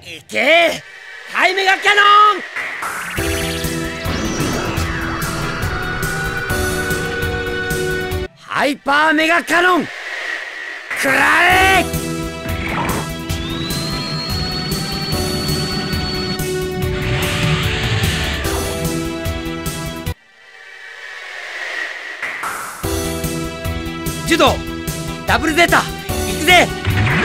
いけハイメガキャノン、ハイパーメガキャノン、くらえ。ジュドダブルゼータ行くぜ。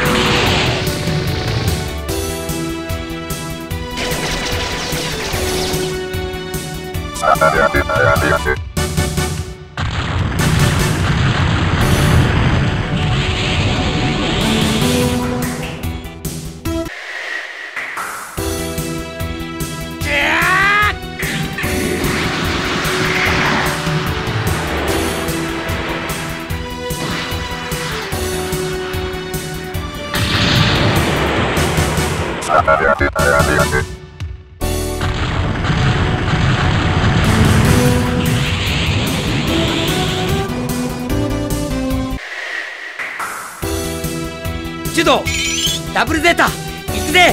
ジュドダブルゼータ行くぜ。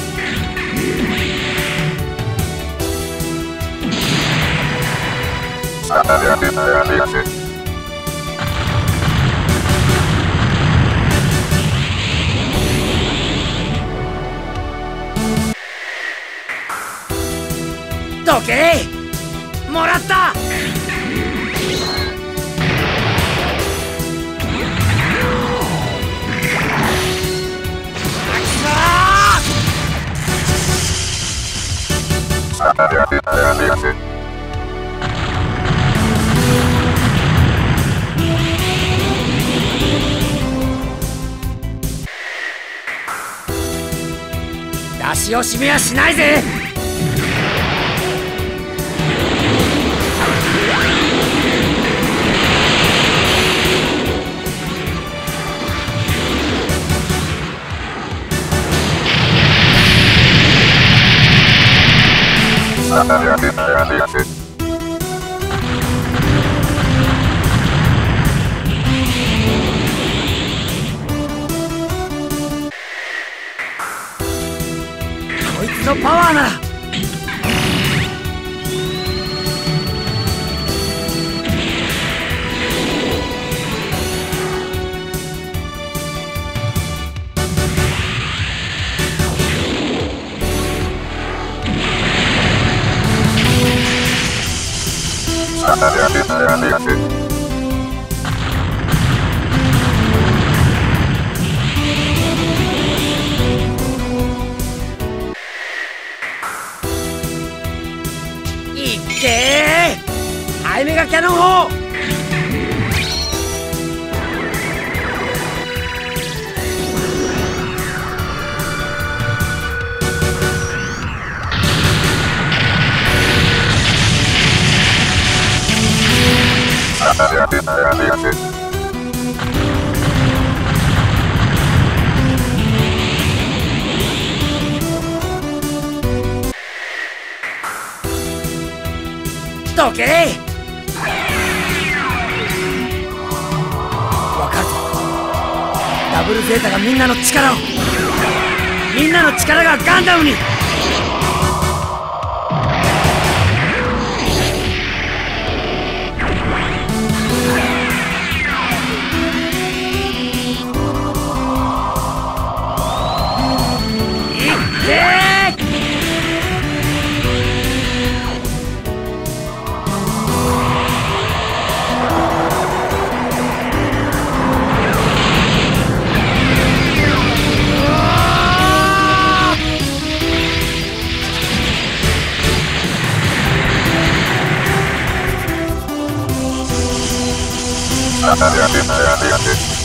時計もらった。出し惜しみはしないぜ。こいつのパワーならいっけーハイメガキャノン砲。時計わかるぞ。ダブルゼータがみんなの力がガンダムに。 Hati-hati.